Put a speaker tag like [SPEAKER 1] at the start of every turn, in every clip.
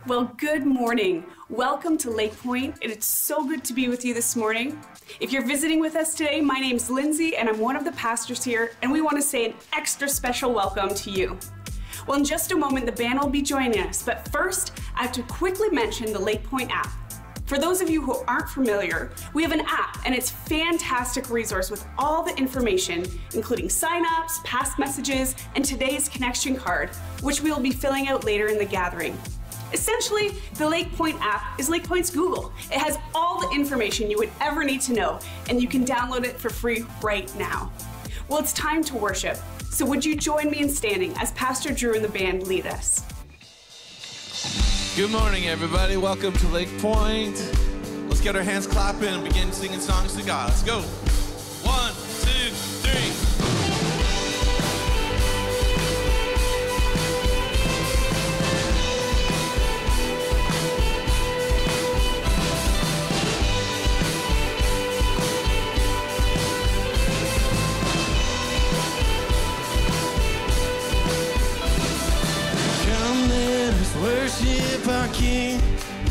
[SPEAKER 1] Well, good morning. Welcome to LakePoint, and it's so good to be with you this morning. If you're visiting with us today, my name's Lindsay, and I'm one of the pastors here, and we want to say an extra special welcome to you. Well, in just a moment, the band will be joining us, but first, I have to quickly mention the LakePoint app. For those of you who aren't familiar, we have an app, and it's a fantastic resource with all the information, including sign-ups, past messages, and today's connection card, which we will be filling out later in the gathering. Essentially, the LakePoint app is LakePoint's Google. It has all the information you would ever need to know, and you can download it for free right now. Well, it's time to worship, so would you join me in standing as Pastor Drew and the band lead us?
[SPEAKER 2] Good morning, everybody. Welcome to LakePoint. Let's get our hands clapping and begin singing songs to God. Let's go. 1, 2, 3.
[SPEAKER 3] Worship our King.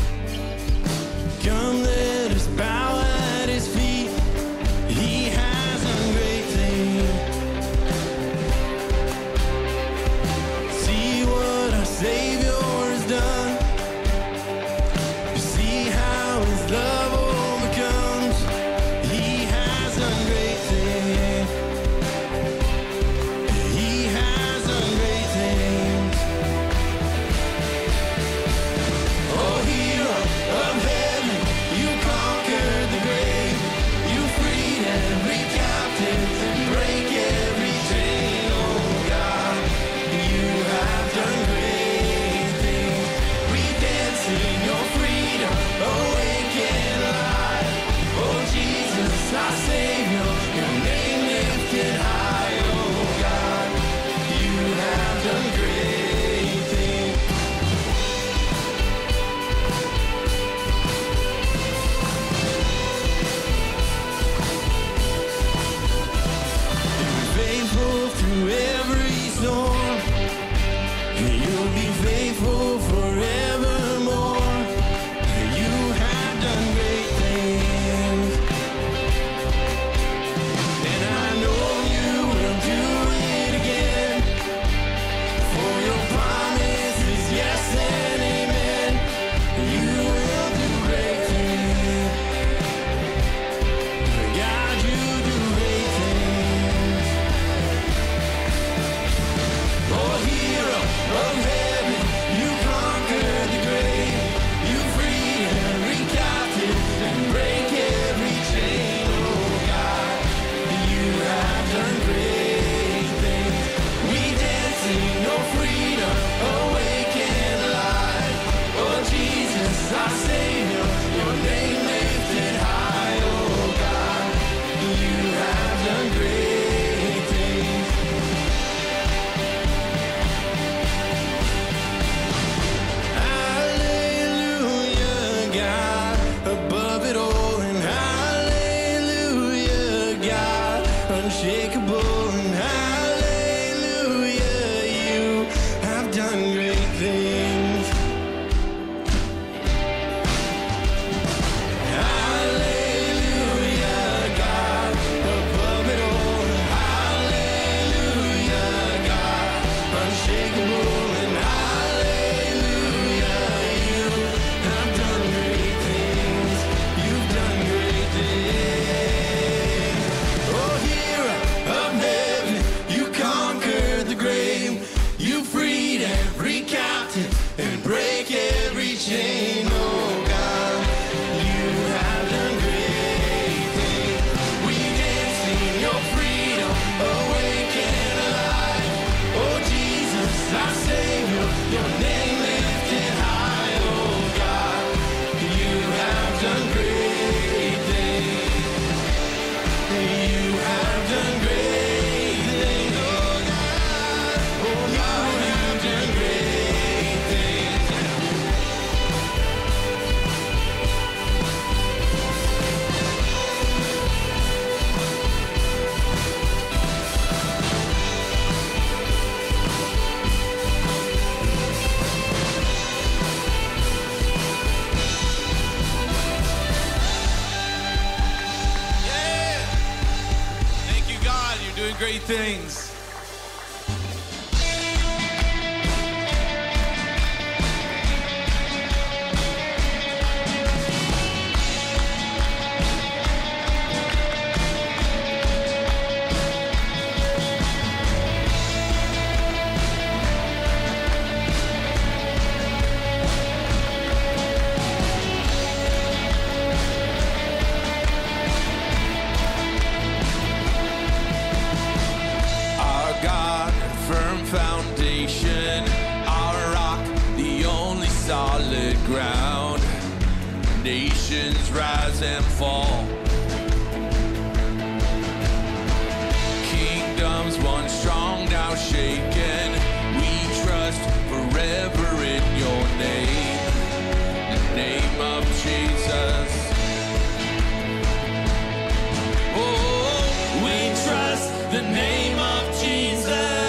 [SPEAKER 3] Come, let us bow at His feet. He has done great things. See what our Savior has done. See how His love overcomes. He has done great things. He has done great things.
[SPEAKER 2] doing great things. Foundation, our rock, the only solid ground. Nations rise and fall. Kingdoms once strong, now shaken. We trust forever in your name, the name of Jesus. Oh, we trust the name of Jesus.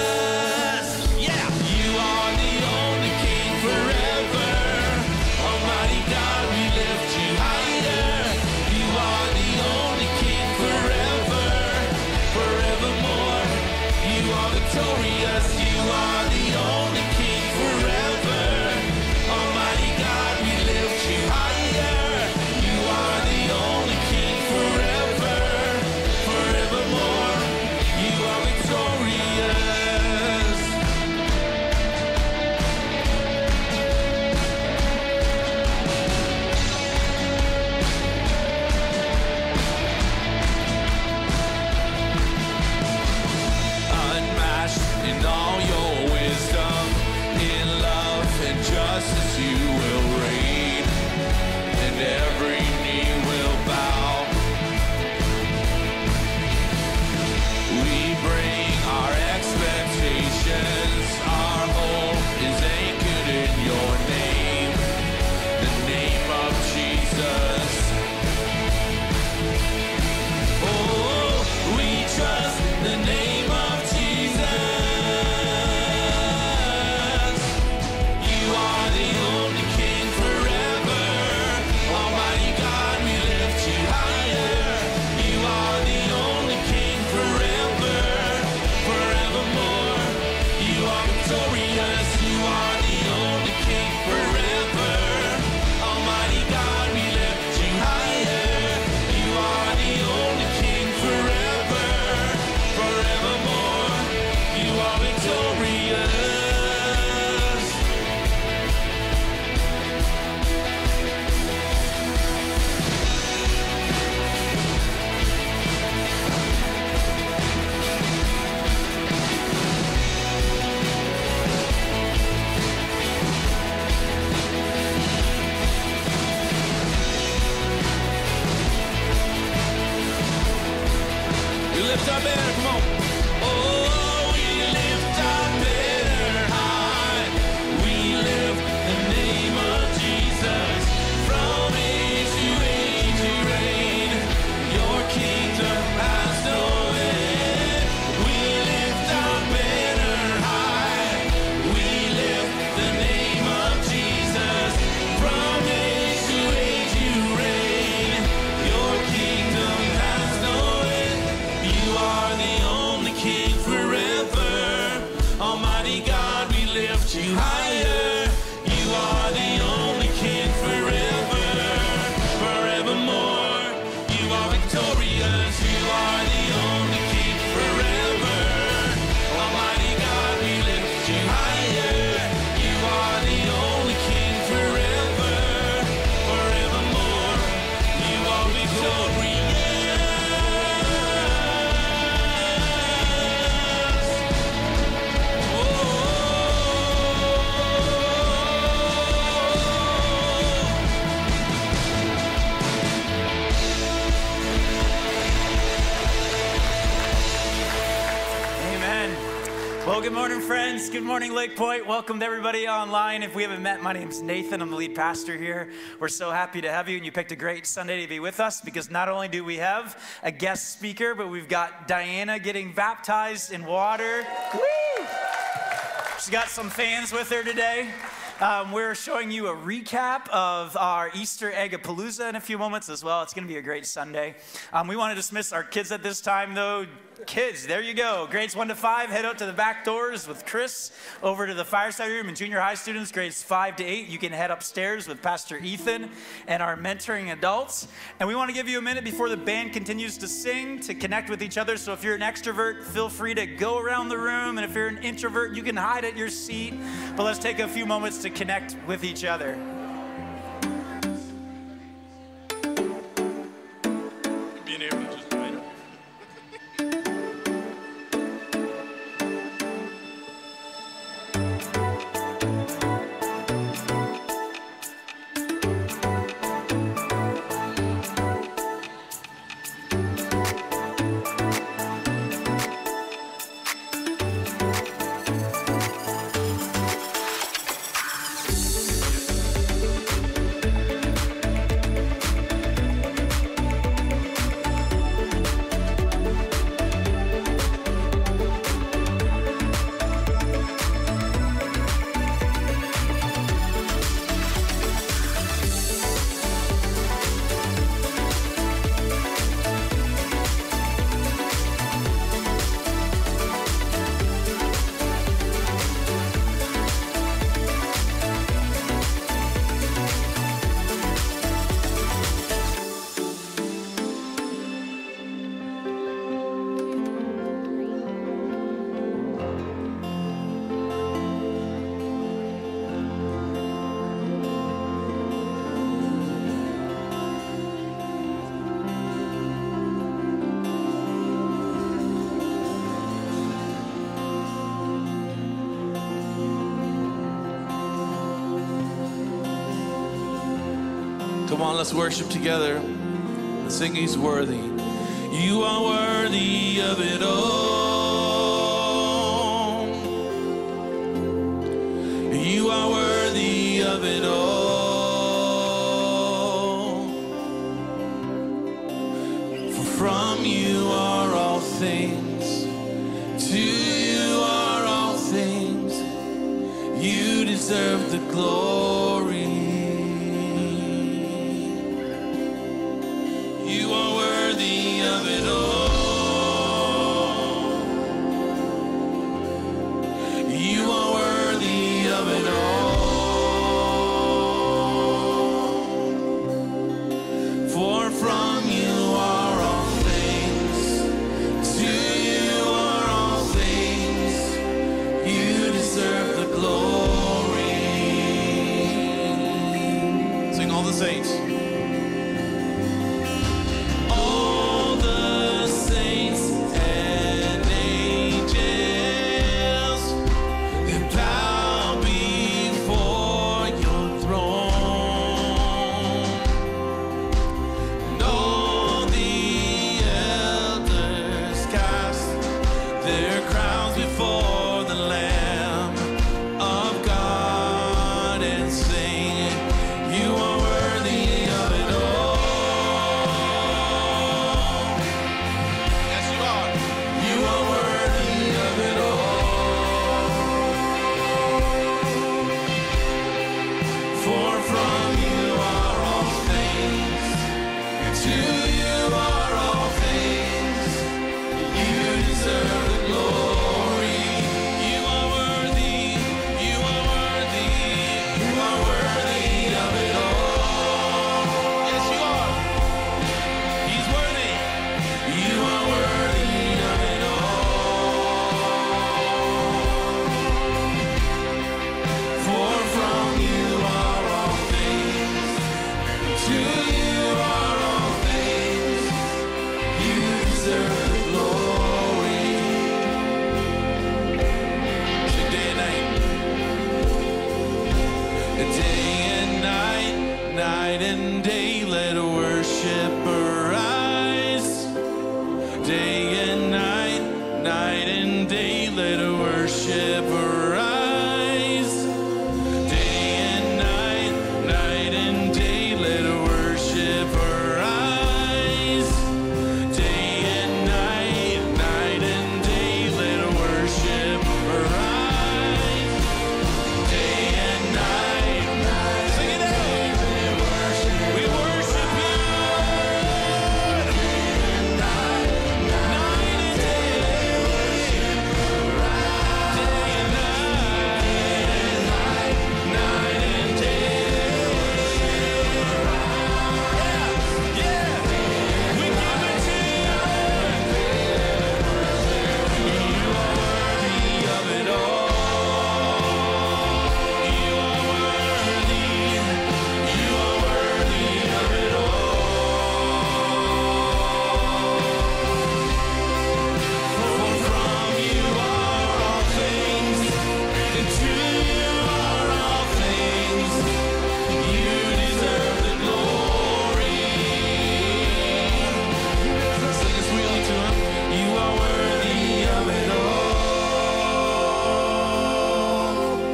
[SPEAKER 4] Well, good morning, friends. Good morning, LakePoint. Welcome to everybody online. If we haven't met, my name's Nathan. I'm the lead pastor here. We're so happy to have you, and you picked a great Sunday to be with us because not only do we have a guest speaker, but we've got Diana getting baptized in water. Woo! She's got some fans with her today. We're showing you a recap of our Easter Egg-a-Palooza in a few moments as well. It's going to be a great Sunday. We want to dismiss our kids at this time, though. Kids, there you go. Grades 1 to 5, head out to the back doors with Chris over to the fireside room. And junior high students, grades 5 to 8, you can head upstairs with Pastor Ethan and our mentoring adults. And we want to give you a minute before the band continues to sing to connect with each other. So if you're an extrovert, feel free to go around the room. And if you're an introvert, you can hide at your seat. But let's take a few moments to connect with each other.
[SPEAKER 3] Being able to just hide.
[SPEAKER 2] Come on, let's worship together and sing He's worthy. You are worthy of it all. You are worthy of it all. For from you are all things, to you are all things. You deserve the glory. You are worthy of it all. You are worthy of it all. For from you are all things, to you are all things. You deserve the glory. Sing all the saints. Glory.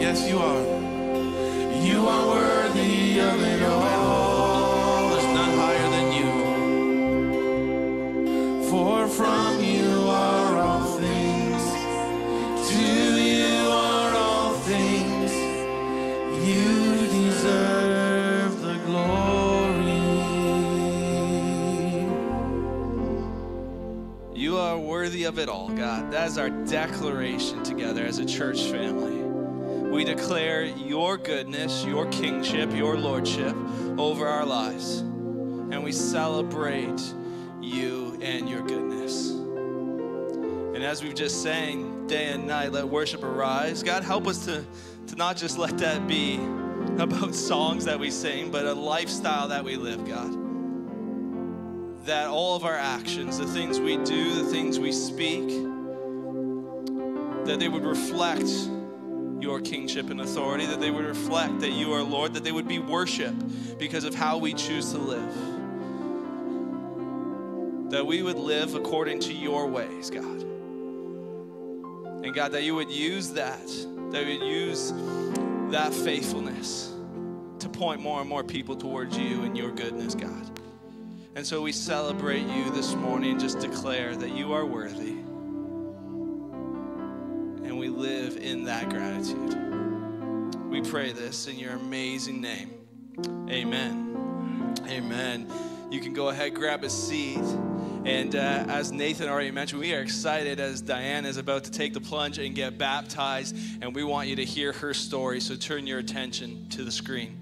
[SPEAKER 2] Yes, you are. You are worthy of it all. There's none higher than you. For from you are all things. To you are all things. You deserve the glory. You are worthy of it all, God. That is our declaration together as a church family. We declare your goodness, your kingship, your lordship over our lives. And we celebrate you and your goodness. And as we've just sang day and night, let worship arise. God, help us to not just let that be about songs that we sing, but a lifestyle that we live, God. That all of our actions, the things we do, the things we speak, that they would reflect your kingship and authority, that they would reflect that you are Lord, that they would be worship because of how we choose to live. That we would live according to your ways, God. And God, that you would use that you would use that faithfulness to point more and more people towards you and your goodness, God. And so we celebrate you this morning and just declare that you are worthy. And we live in that gratitude. We pray this in your amazing name. Amen. Amen. You can go ahead, grab a seat. And as Nathan already mentioned, we are excited as Diane is about to take the plunge and get baptized. And we want you to hear her story. So turn your attention to the screen.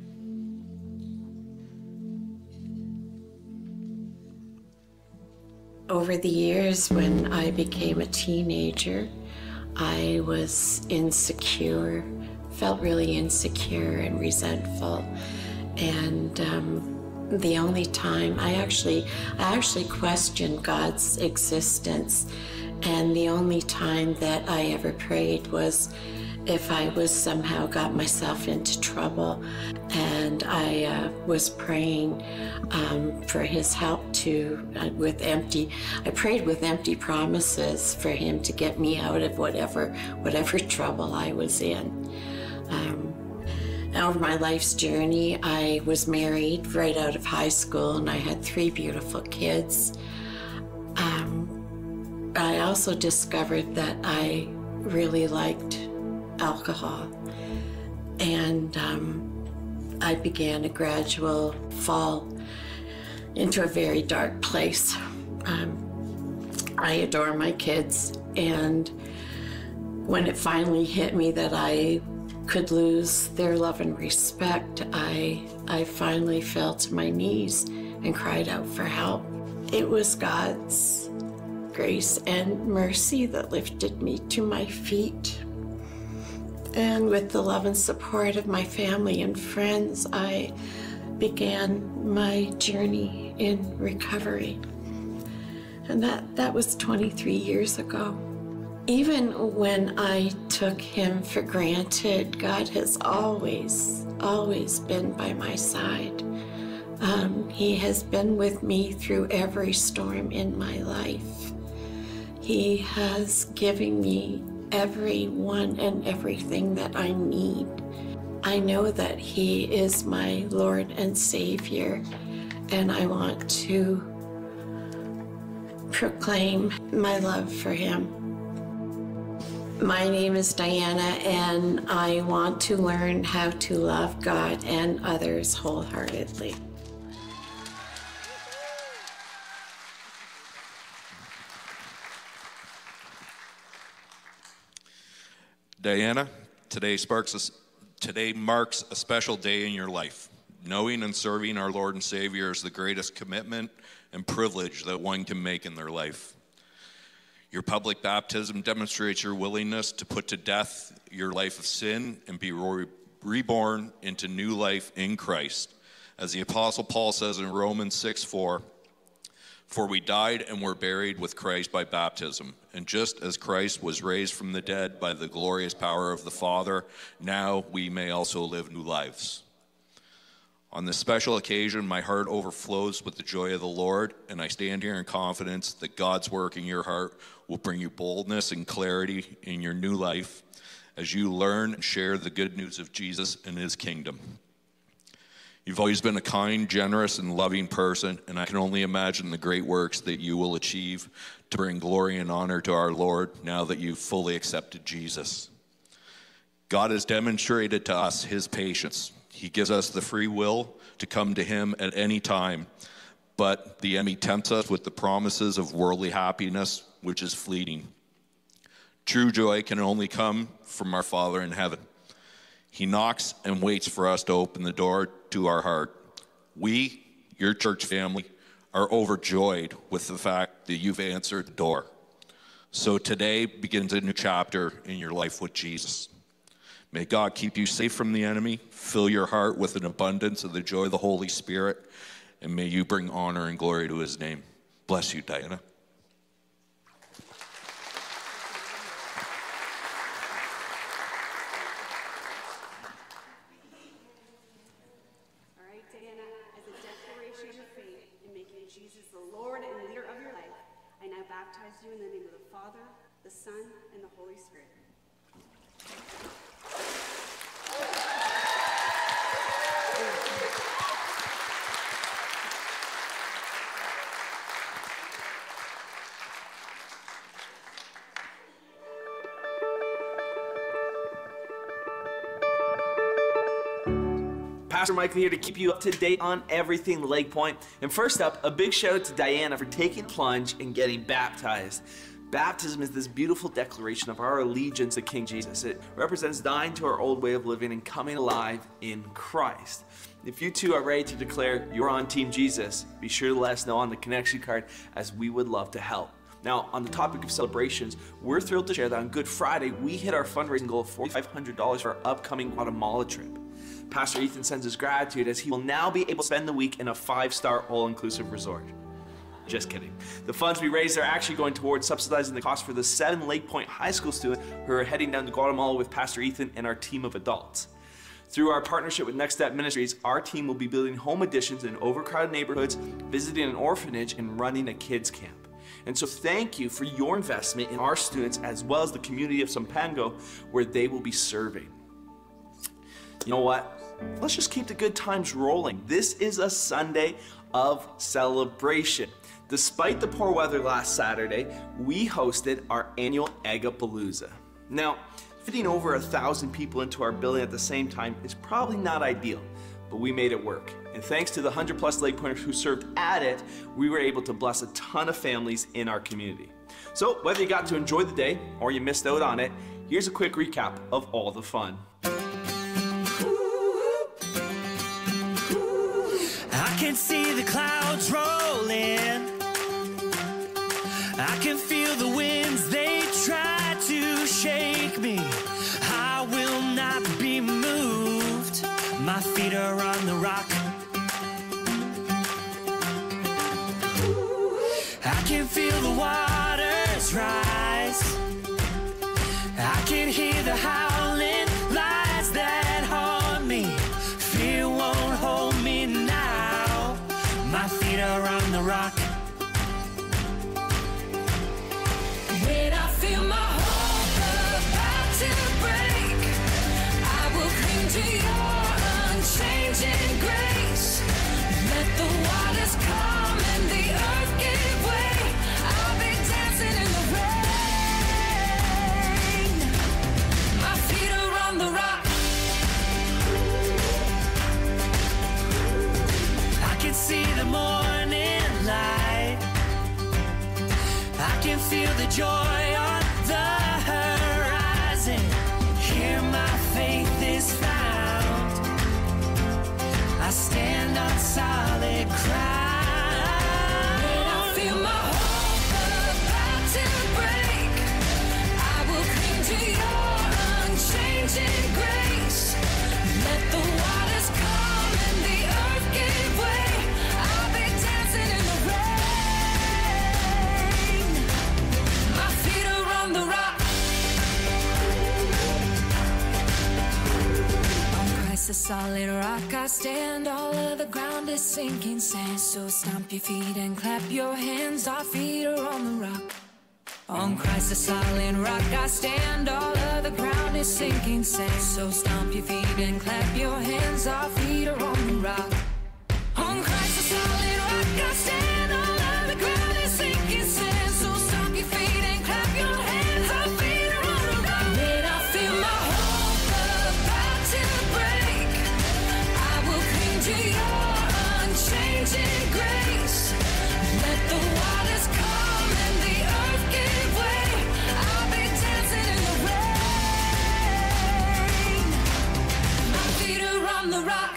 [SPEAKER 5] Over the years, when I became a teenager, I was insecure, felt really insecure and resentful. And the only time I actually questioned God's existence. And the only time that I ever prayed was if I was somehow got myself into trouble. And I was praying for his help I prayed with empty promises for him to get me out of whatever trouble I was in. Over my life's journey, I was married right out of high school, and I had 3 beautiful kids. I also discovered that I really liked alcohol, and I began a gradual fall into a very dark place. I adore my kids, and when it finally hit me that I could lose their love and respect, I finally fell to my knees and cried out for help. It was God's grace and mercy that lifted me to my feet. And with the love and support of my family and friends, I began my journey in recovery. And that was 23 years ago. Even when I took him for granted, God has always been by my side. He has been with me through every storm in my life. He has given me everyone and everything that I need. I know that he is my Lord and Savior, and I want to proclaim my love for him. My name is Diana, and I want to learn how to love God and others wholeheartedly.
[SPEAKER 6] Diana, today marks a special day in your life. Knowing and serving our Lord and Savior is the greatest commitment and privilege that one can make in their life. Your public baptism demonstrates your willingness to put to death your life of sin and be reborn into new life in Christ. As the Apostle Paul says in Romans 6:4, "For we died and were buried with Christ by baptism, and just as Christ was raised from the dead by the glorious power of the Father, now we may also live new lives." On this special occasion, my heart overflows with the joy of the Lord, and I stand here in confidence that God's work in your heart will bring you boldness and clarity in your new life as you learn and share the good news of Jesus and his kingdom. You've always been a kind, generous, and loving person, and I can only imagine the great works that you will achieve to bring glory and honor to our Lord now that you've fully accepted Jesus. God has demonstrated to us his patience. He gives us the free will to come to him at any time, but the enemy tempts us with the promises of worldly happiness, which is fleeting. True joy can only come from our Father in heaven. He knocks and waits for us to open the door to our heart. We, your church family, are overjoyed with the fact that you've answered the door. So today begins a new chapter in your life with Jesus. May God keep you safe from the enemy, fill your heart with an abundance of the joy of the Holy Spirit, and may you bring honor and glory to his name. Bless you, Diana.
[SPEAKER 1] All right, Diana, as a declaration of faith in making Jesus the Lord and leader of your life, I now baptize you in the name of the Father, the Son, and the Holy Spirit.
[SPEAKER 7] Pastor Michael here to keep you up to date on everything LakePoint. And first up, a big shout out to Diana for taking the plunge and getting baptized. Baptism is this beautiful declaration of our allegiance to King Jesus. It represents dying to our old way of living and coming alive in Christ. If you too are ready to declare you're on Team Jesus, be sure to let us know on the connection card, as we would love to help. Now, on the topic of celebrations, we're thrilled to share that on Good Friday, we hit our fundraising goal of $4,500 for our upcoming Guatemala trip. Pastor Ethan sends his gratitude as he will now be able to spend the week in a 5-star all-inclusive resort. Just kidding. The funds we raised are actually going towards subsidizing the cost for the 7 LakePoint High School students who are heading down to Guatemala with Pastor Ethan and our team of adults. Through our partnership with Next Step Ministries, our team will be building home additions in overcrowded neighborhoods, visiting an orphanage, and running a kids camp. And so thank you for your investment in our students as well as the community of Sampango, where they will be serving. You know what? Let's just keep the good times rolling. This is a Sunday of celebration. Despite the poor weather last Saturday, we hosted our annual Eggapalooza. Now, fitting over 1,000 people into our building at the same time is probably not ideal, but we made it work. And thanks to the 100+ LakePointers who served at it, we were able to bless a ton of families in our community. So whether you got to enjoy the day or you missed out on it, here's a quick recap of all the fun.
[SPEAKER 3] I can see the clouds rolling. I can feel the winds, they try to shake me. I will not be moved. My feet are on the rock. I can feel the waters rise. I can hear the howling lights that haunt me. Fear won't hold me now. My feet are on the rock.
[SPEAKER 8] When I feel my hope about to break, I will cling to your unchanging grace. Let the waters come and the earth give way. I'll be dancing in the rain. My feet are on the rock.
[SPEAKER 3] I can see the morning light. I can feel the joy on the horizon. Here my faith is found. I stand on solid ground.
[SPEAKER 8] When I feel my hope about to break, I will cling to your unchanging grace. Let the waters come and the earth give way. I'll be dancing in the rain. My feet are on the rock. On Christ the solid rock I stand, all of the ground is sinking sand. So stomp your feet and clap your hands, our feet are on the rock. On Christ the solid rock I stand, all of the ground is sinking sand. So stomp your feet and clap your hands, our feet are on the rock. On Christ the solid rock I stand, all of the ground is sinking sand. So stomp your feet and clap your hands, our feet are on the rock. When I feel my hope about to break, I will cling to your unchanging grace. Let the waters come and the earth give way. I'll be dancing in the rain. My feet are on the rock.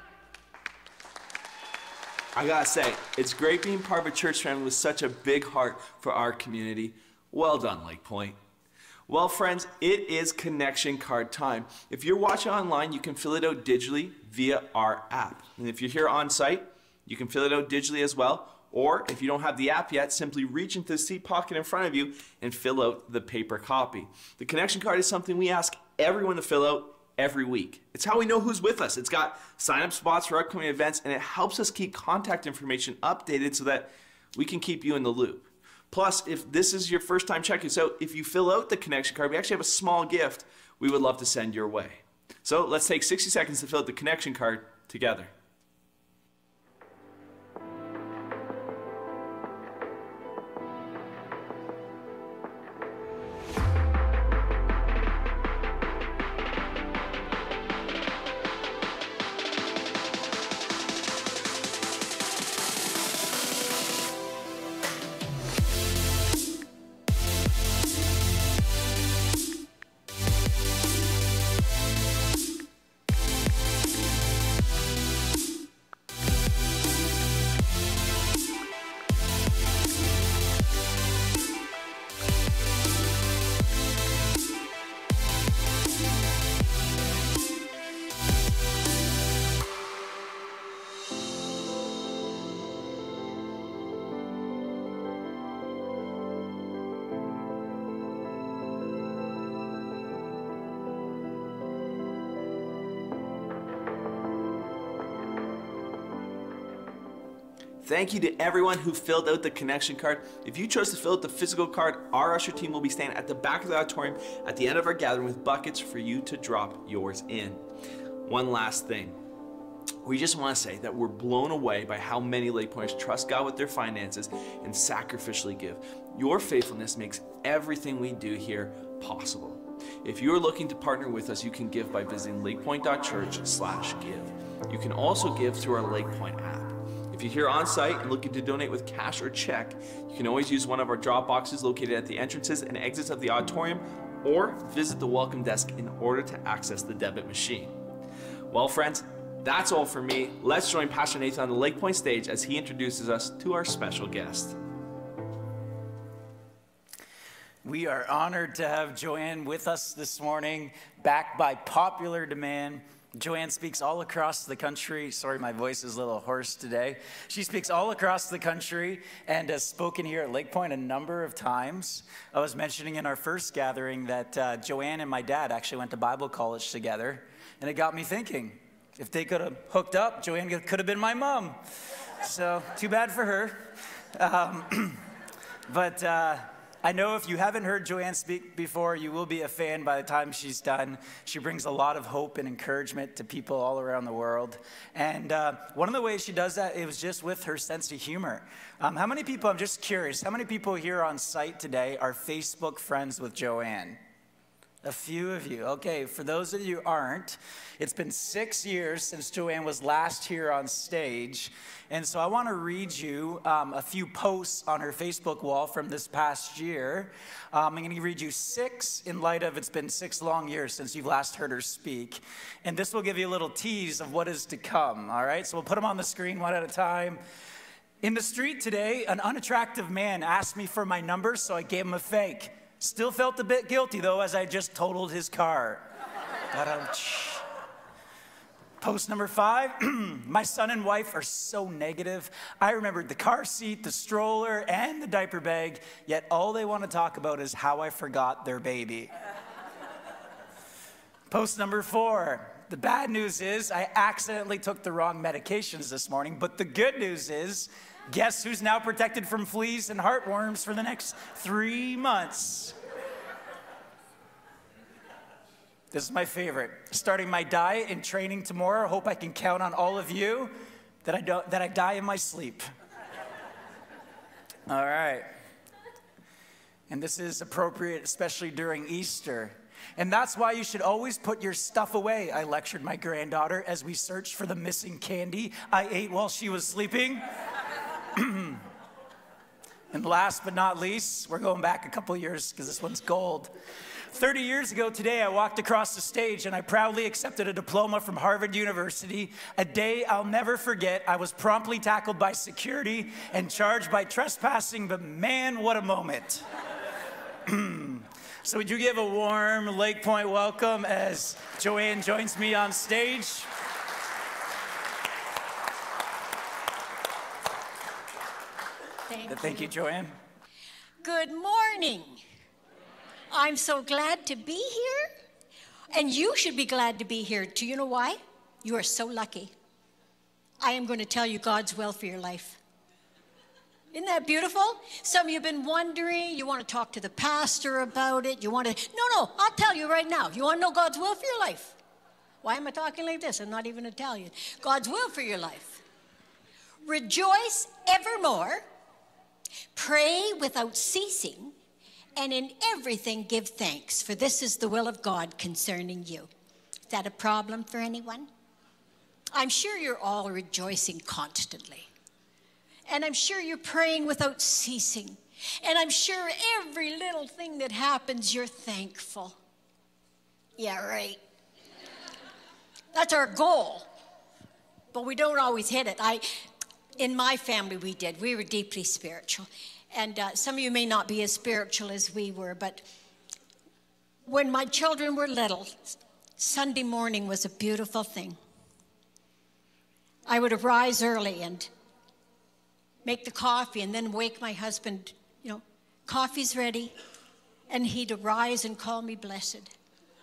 [SPEAKER 7] I gotta say, it's great being part of a church family with such a big heart for our community. Well done, LakePoint. Well, friends, it is connection card time. If you're watching online, you can fill it out digitally via our app. And if you're here on site, you can fill it out digitally as well. Or if you don't have the app yet, simply reach into the seat pocket in front of you and fill out the paper copy. The connection card is something we ask everyone to fill out every week. It's how we know who's with us. It's got sign-up spots for upcoming events, and it helps us keep contact information updated so that we can keep you in the loop. Plus, if this is your first time checking us out, if you fill out the connection card, we actually have a small gift we would love to send your way. So let's take 60 seconds to fill out the connection card together. Thank you to everyone who filled out the connection card. If you chose to fill out the physical card, our usher team will be standing at the back of the auditorium at the end of our gathering with buckets for you to drop yours in. One last thing. We just want to say that we're blown away by how many LakePointers trust God with their finances and sacrificially give. Your faithfulness makes everything we do here possible. If you are looking to partner with us, you can give by visiting lakepoint.church/give. You can also give through our LakePoint app. If you're here on site and looking to donate with cash or check, you can always use one of our drop boxes located at the entrances and exits of the auditorium, or visit the welcome desk in order to access the debit machine. Well, friends, that's all for me. Let's join Pastor Nathan on the LakePoint stage as he introduces us to our special guest.
[SPEAKER 4] We are honored to have Joanne with us this morning, back by popular demand. Joanne speaks all across the country. Sorry, my voice is a little hoarse today. She speaks all across the country and has spoken here at LakePoint a number of times. I was mentioning in our first gathering that Joanne and my dad actually went to Bible college together, and it got me thinking, if they could have hooked up, Joanne could have been my mom. So too bad for her. But I know if you haven't heard Joanne speak before, you will be a fan by the time she's done. She brings a lot of hope and encouragement to people all around the world. And one of the ways she does that is just with her sense of humor. How many people, I'm just curious, how many people here on site today are Facebook friends with Joanne? A few of you. Okay, for those of you who aren't, it's been 6 years since Joanne was last here on stage. And so I want to read you a few posts on her Facebook wall from this past year. I'm going to read you 6 in light of it's been 6 long years since you've last heard her speak. And this will give you a little tease of what is to come, all right? So we'll put them on the screen one at a time. In the street today, an unattractive man asked me for my number, so I gave him a fake. Still felt a bit guilty, though, as I just totaled his car. Post number 5, my son and wife are so negative. I remembered the car seat, the stroller, and the diaper bag, yet all they want to talk about is how I forgot their baby. Post number 4. The bad news is I accidentally took the wrong medications this morning, but the good news is, guess who's now protected from fleas and heartworms for the next 3 months? This is my favorite. Starting my diet and training tomorrow. Hope I can count on all of you that I die in my sleep. All right. And this is appropriate, especially during Easter. And that's why you should always put your stuff away, I lectured my granddaughter as we searched for the missing candy I ate while she was sleeping. And last but not least, we're going back a couple years because this one's gold. 30 years ago today, I walked across the stage and I proudly accepted a diploma from Harvard University. A day I'll never forget. I was promptly tackled by security and charged by trespassing, but man, what a moment. So would you give a warm LakePoint welcome as Joanne joins me on stage? Thank you, Joanne.
[SPEAKER 9] Good morning. I'm so glad to be here. And you should be glad to be here. Do you know why? You are so lucky. I am going to tell you God's will for your life. Isn't that beautiful? Some of you have been wondering, you want to talk to the pastor about it, you want to, no, I'll tell you right now. You want to know God's will for your life? Why am I talking like this? I'm not even Italian. God's will for your life. Rejoice evermore, pray without ceasing, and in everything give thanks, for this is the will of God concerning you. Is that a problem for anyone? I'm sure you're all rejoicing constantly. And I'm sure you're praying without ceasing. And I'm sure every little thing that happens, you're thankful. Yeah, right. That's our goal. But we don't always hit it. In my family, we did. We were deeply spiritual. And some of you may not be as spiritual as we were, but when my children were little, Sunday morning was a beautiful thing. I would arise early and make the coffee and then wake my husband, coffee's ready, and he'd arise and call me blessed.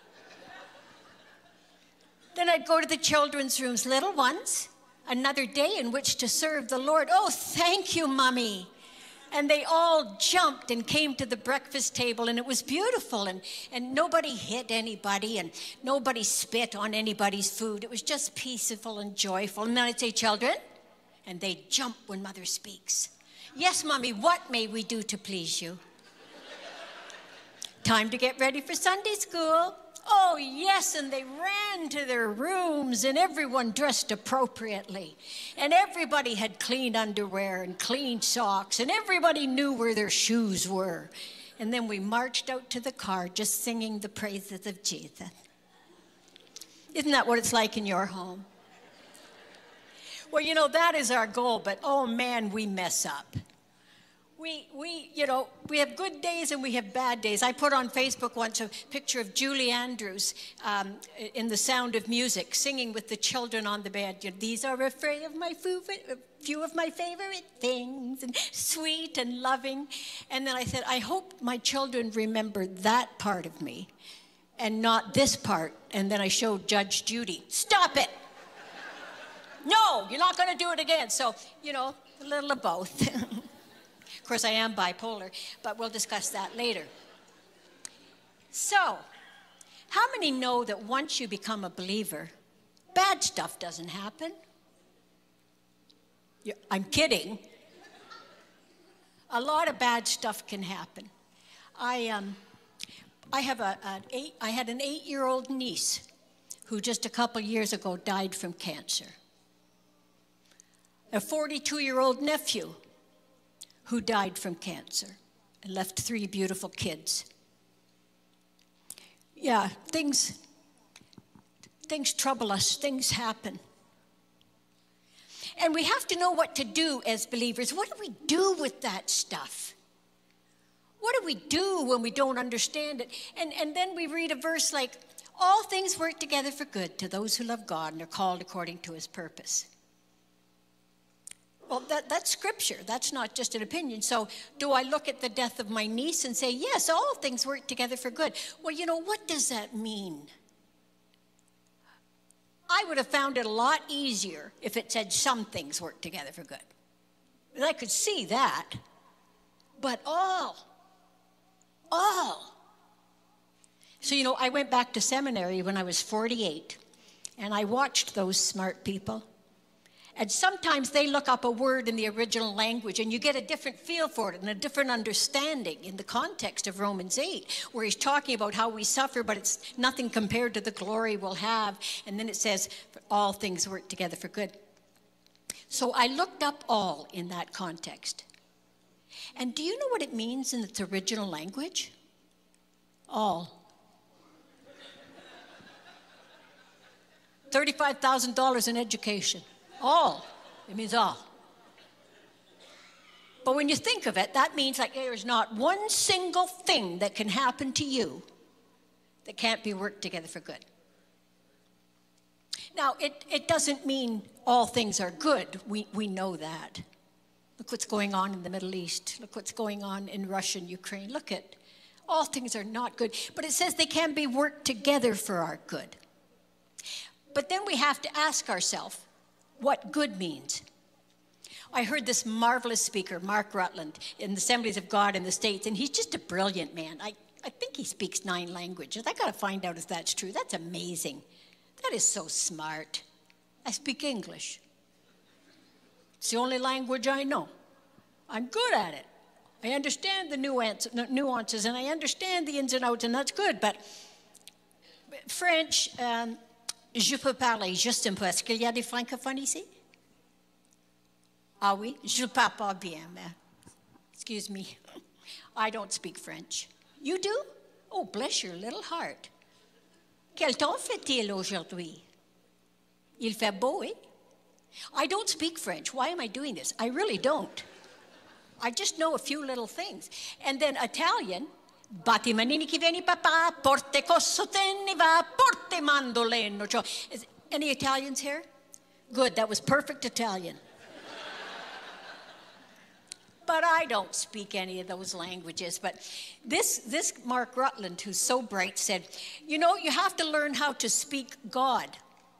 [SPEAKER 9] Then I'd go to the children's rooms, little ones, another day in which to serve the Lord. Oh, thank you, Mommy. And they all jumped and came to the breakfast table, and it was beautiful, and nobody hit anybody, and nobody spit on anybody's food. It was just peaceful and joyful. And then I'd say, children, and they jump when Mother speaks. Yes, Mommy, what may we do to please you? Time to get ready for Sunday school. Oh, yes, and they ran to their rooms, and everyone dressed appropriately. And everybody had clean underwear and clean socks, and everybody knew where their shoes were. And then we marched out to the car just singing the praises of Jesus. Isn't that what it's like in your home? Well, that is our goal, but oh man, we mess up. We have good days and we have bad days. I put on Facebook once a picture of Julie Andrews in The Sound of Music, singing with the children on the bed. These are a few of my favorite things, and sweet and loving. And then I said, I hope my children remember that part of me and not this part. And then I showed Judge Judy, stop it. No, you're not going to do it again. So, a little of both. Of course, I am bipolar, but we'll discuss that later. So, how many know that once you become a believer, bad stuff doesn't happen? I'm kidding. A lot of bad stuff can happen. I had an 8-year-old niece who just a couple years ago died from cancer. A 42-year-old nephew who died from cancer and left 3 beautiful kids. Yeah, things trouble us, things happen. And we have to know what to do as believers. What do we do with that stuff? What do we do when we don't understand it? And then we read a verse like, all things work together for good to those who love God and are called according to his purpose. Well, that's scripture. That's not just an opinion. So do I look at the death of my niece and say, yes, all things work together for good? Well, what does that mean? I would have found it a lot easier if it said some things work together for good. And I could see that. But all. So, you know, I went back to seminary when I was 48, and I watched those smart people. And sometimes they look up a word in the original language, and you get a different feel for it and a different understanding in the context of Romans 8, where he's talking about how we suffer, but it's nothing compared to the glory we'll have. And then it says, all things work together for good. So I looked up all in that context. And do you know what it means in its original language? All. $35,000 in education. All. It means all. But when you think of it, that means like there's not one single thing that can happen to you that can't be worked together for good. Now, it doesn't mean all things are good. We know that. Look what's going on in the Middle East. Look what's going on in Russia and Ukraine. Look at, all things are not good. But it says they can be worked together for our good. But then we have to ask ourselves, what good means. I heard this marvelous speaker, Mark Rutland, in the Assemblies of God in the States, and he's just a brilliant man. I think he speaks 9 languages. I got to find out if that's true. That's amazing. That is so smart. I speak English. It's the only language I know. I'm good at it. I understand the nuances, and I understand the ins and outs, and that's good. But French, je peux parler juste un peu. Est-ce qu'il y a des francophones ici? Ah oui, je ne parle pas bien. Excuse me. I don't speak French. You do? Oh, bless your little heart. Quel temps fait-il aujourd'hui? Il fait beau, eh? I don't speak French. Why am I doing this? I really don't. I just know a few little things. And then Italian, batti manini chi vieni papà, porte cosso te ne va, porte mandolino. Any Italians here? Good, that was perfect Italian. But I don't speak any of those languages. But this Mark Rutland, who's so bright, said, you know, you have to learn how to speak God.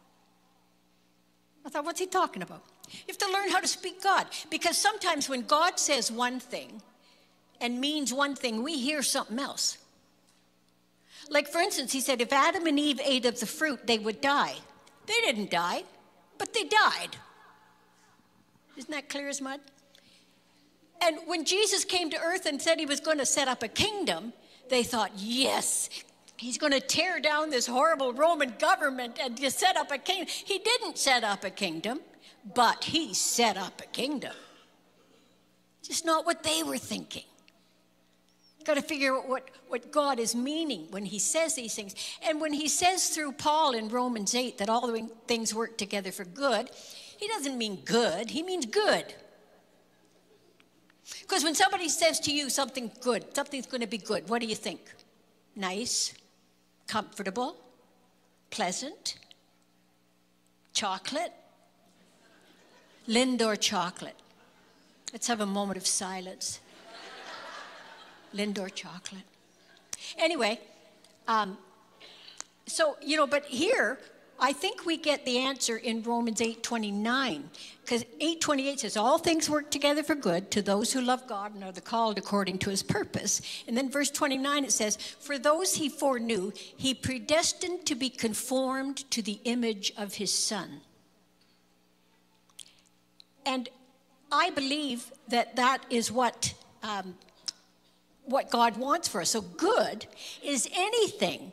[SPEAKER 9] I thought, what's he talking about? You have to learn how to speak God. Because sometimes when God says one thing and means one thing, we hear something else. Like, for instance, he said, if Adam and Eve ate of the fruit, they would die. They didn't die, but they died. Isn't that clear as mud? And when Jesus came to earth and said he was going to set up a kingdom, they thought, yes, he's going to tear down this horrible Roman government and just set up a kingdom. He didn't set up a kingdom, but he set up a kingdom. Just not what they were thinking. Got to figure out what God is meaning when he says these things. And when he says through Paul in Romans 8 that all things work together for good, he doesn't mean good, he means good. Because when somebody says to you something good, something's going to be good, what do you think? Nice, comfortable, pleasant, chocolate, Lindor chocolate. Let's have a moment of silence. Lindor chocolate. Anyway, so, you know, but here, I think we get the answer in Romans 8:29, because 8:28 says, all things work together for good to those who love God and are the called according to his purpose. And then verse 29, it says, for those he foreknew, he predestined to be conformed to the image of his Son. And I believe that that is what God wants for us. So good is anything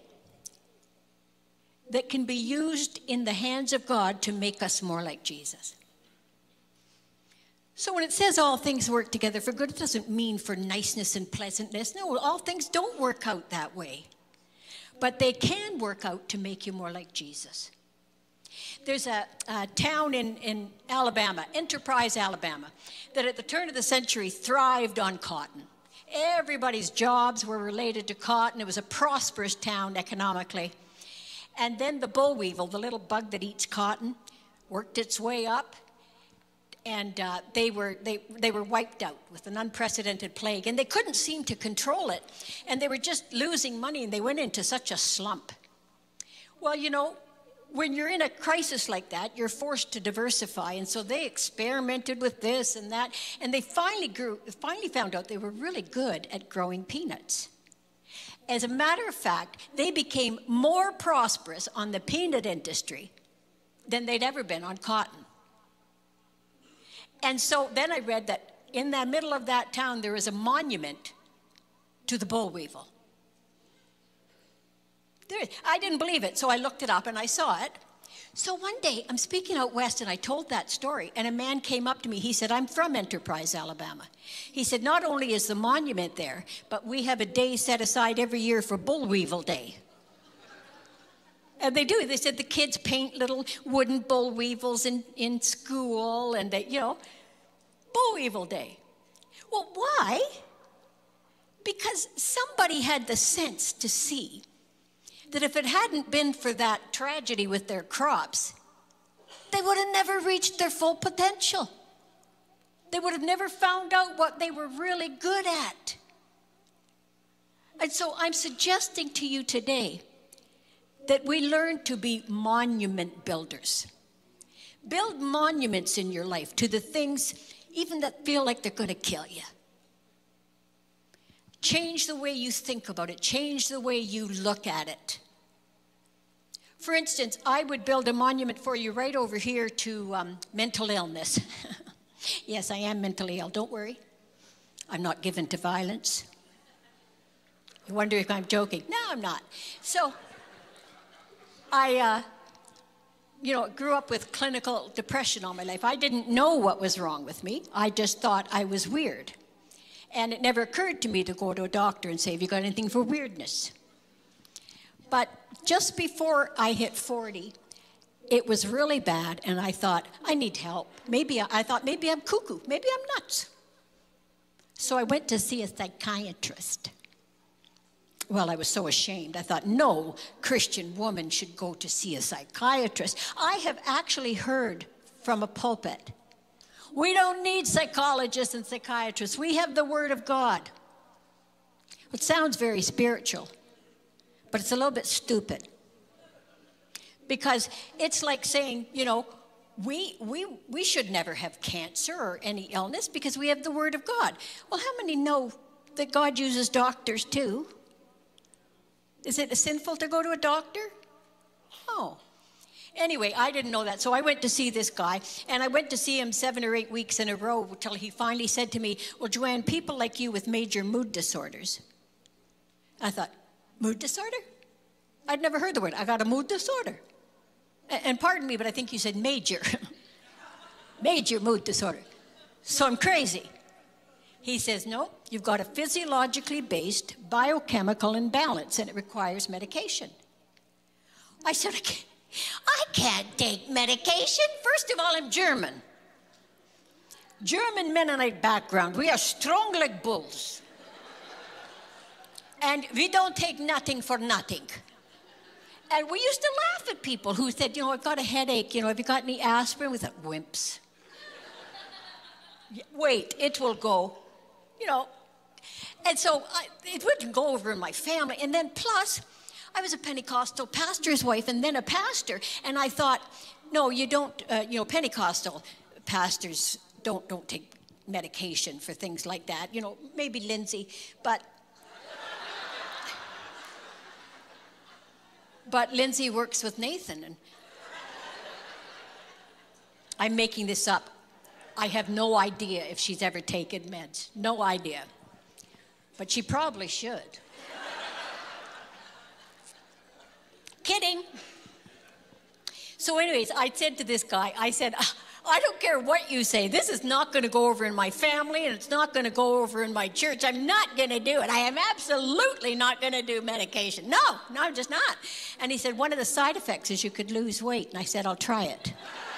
[SPEAKER 9] that can be used in the hands of God to make us more like Jesus. So when it says all things work together for good, it doesn't mean for niceness and pleasantness. No, all things don't work out that way. But they can work out to make you more like Jesus. There's a town in Alabama, Enterprise, Alabama, that at the turn of the century thrived on cotton. Everybody's jobs were related to cotton. It was a prosperous town economically. And then the boll weevil, the little bug that eats cotton, worked its way up, and they were wiped out with an unprecedented plague. And they couldn't seem to control it. And they were just losing money, and they went into such a slump. Well, you know, when you're in a crisis like that, you're forced to diversify. And so they experimented with this and that, and they finally found out they were really good at growing peanuts. As a matter of fact, they became more prosperous on the peanut industry than they'd ever been on cotton. And so then I read that in the middle of that town, there is a monument to the boll weevil. I didn't believe it, so I looked it up and I saw it. So one day, I'm speaking out west and I told that story, and a man came up to me. He said, I'm from Enterprise, Alabama. He said, not only is the monument there, but we have a day set aside every year for Boll Weevil Day. And they do. They said the kids paint little wooden boll weevils in school, and they, Boll Weevil Day. Well, why? Because somebody had the sense to see that if it hadn't been for that tragedy with their crops, they would have never reached their full potential. They would have never found out what they were really good at. And so I'm suggesting to you today that we learn to be monument builders. Build monuments in your life to the things even that feel like they're going to kill you. Change the way you think about it. Change the way you look at it. For instance, I would build a monument for you right over here to mental illness. Yes, I am mentally ill. Don't worry. I'm not given to violence. You wonder if I'm joking. No, I'm not. So I grew up with clinical depression all my life. I didn't know what was wrong with me. I just thought I was weird. And it never occurred to me to go to a doctor and say, have you got anything for weirdness? But just before I hit 40, it was really bad, and I thought, I need help. I thought maybe I'm cuckoo. Maybe I'm nuts. So I went to see a psychiatrist. Well, I was so ashamed. I thought, no Christian woman should go to see a psychiatrist. I have actually heard from a pulpit, we don't need psychologists and psychiatrists. We have the Word of God. It sounds very spiritual, but it's a little bit stupid. Because it's like saying, we should never have cancer or any illness because we have the Word of God. Well, how many know that God uses doctors too? Is it sinful to go to a doctor? Oh. Anyway, I didn't know that, so I went to see this guy, and I went to see him 7 or 8 weeks in a row until he finally said to me, well, Joanne, people like you with major mood disorders. I thought, mood disorder? I'd never heard the word. I got a mood disorder. And pardon me, but I think you said major. Major mood disorder. So I'm crazy. He says, no, you've got a physiologically based biochemical imbalance, and it requires medication. I said, I can't take medication. First of all, I'm German. German Mennonite background. We are strong like bulls. And we don't take nothing for nothing. And we used to laugh at people who said, I've got a headache. Have you got any aspirin? We thought, wimps. Wait, it will go. And so it wouldn't go over in my family. And then plus, I was a Pentecostal pastor's wife and then a pastor. And I thought, no, you don't, Pentecostal pastors don't take medication for things like that. Maybe Lindsay, but Lindsay works with Nathan. And I'm making this up. I have no idea if she's ever taken meds. No idea. But she probably should. Kidding. So anyways, I said to this guy, I said, I don't care what you say. This is not going to go over in my family, and it's not going to go over in my church. I'm not going to do it. I am absolutely not going to do medication. No, I'm just not. And he said, one of the side effects is you could lose weight. And I said, I'll try it.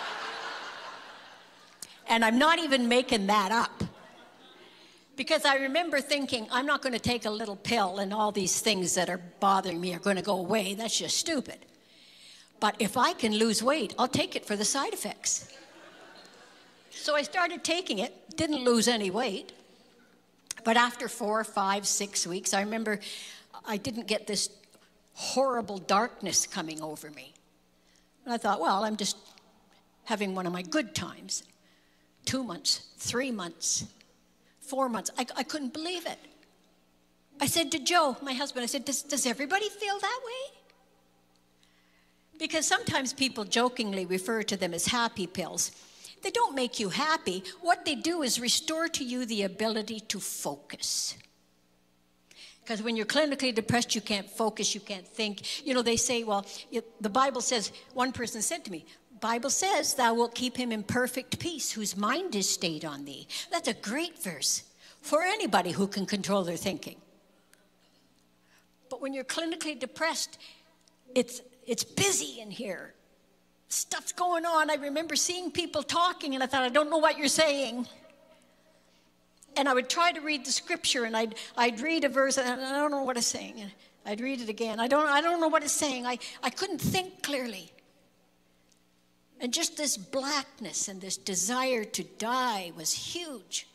[SPEAKER 9] And I'm not even making that up. Because I remember thinking, I'm not going to take a little pill and all these things that are bothering me are going to go away. That's just stupid. But if I can lose weight, I'll take it for the side effects. So I started taking it, didn't lose any weight. But after 4, 5, 6 weeks, I remember I didn't get this horrible darkness coming over me. And I thought, well, I'm just having one of my good times. 2 months, 3 months, 4 months. I couldn't believe it. I said to Joe, my husband, I said, does everybody feel that way? Because sometimes people jokingly refer to them as happy pills. They don't make you happy. What they do is restore to you the ability to focus. Because when you're clinically depressed, you can't focus, you can't think. You know, they say, well, the Bible says, one person said to me, Bible says, thou wilt keep him in perfect peace, whose mind is stayed on thee. That's a great verse for anybody who can control their thinking. But when you're clinically depressed, it's busy in here. Stuff's going on. I remember seeing people talking, and I thought, I don't know what you're saying. And I would try to read the scripture, and I'd read a verse, and I don't know what it's saying. And I'd read it again. I don't know what it's saying. I couldn't think clearly. And just this blackness and this desire to die was huge.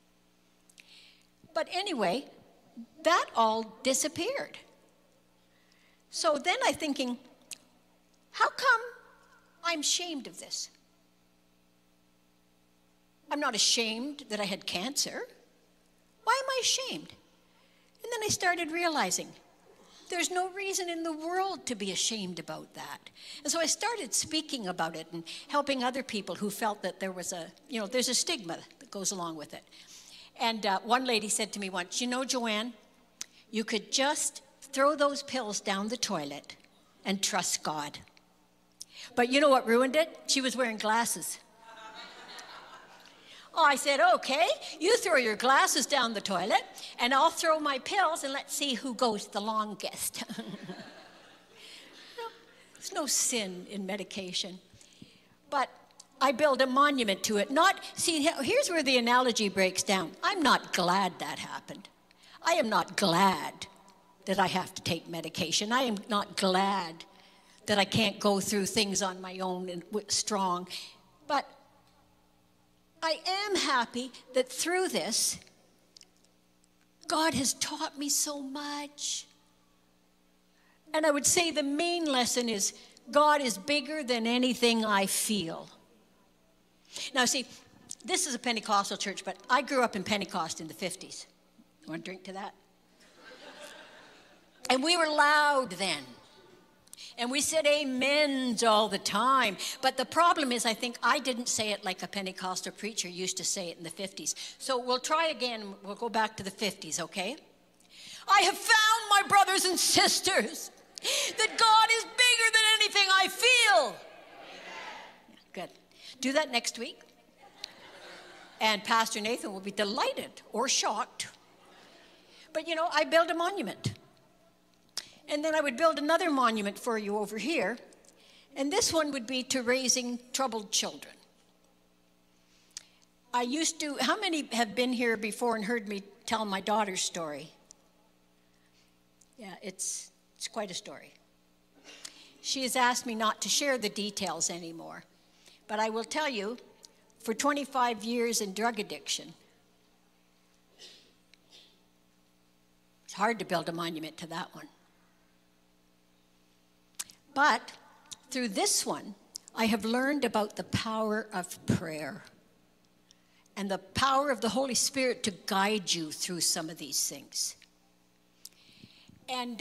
[SPEAKER 9] But anyway, that all disappeared. So then I'm thinking, how come I'm ashamed of this? I'm not ashamed that I had cancer. Why am I ashamed? And then I started realizing there's no reason in the world to be ashamed about that. And so I started speaking about it and helping other people who felt that there was there's a stigma that goes along with it. And one lady said to me once, you know, Joanne, you could just throw those pills down the toilet and trust God. But you know what ruined it? She was wearing glasses. Oh, I said, okay, you throw your glasses down the toilet, and I'll throw my pills, and let's see who goes the longest. There's no sin in medication. But I build a monument to it. Here's where the analogy breaks down. I'm not glad that happened. I am not glad that I have to take medication. I am not glad that I can't go through things on my own and strong. But I am happy that through this, God has taught me so much. And I would say the main lesson is God is bigger than anything I feel. Now, see, this is a Pentecostal church, but I grew up in Pentecost in the 50s. You want to drink to that? And we were loud then. And we said amens all the time. But the problem is, I think I didn't say it like a Pentecostal preacher used to say it in the 50s. So we'll try again. We'll go back to the 50s, okay? I have found, my brothers and sisters, that God is bigger than anything I feel. Good. Do that next week. And Pastor Nathan will be delighted or shocked. But, you know, I built a monument. And then I would build another monument for you over here. And this one would be to raising troubled children. How many have been here before and heard me tell my daughter's story? Yeah, it's quite a story. She has asked me not to share the details anymore. But I will tell you, for 25 years in drug addiction, it's hard to build a monument to that one. But through this one, I have learned about the power of prayer and the power of the Holy Spirit to guide you through some of these things. And,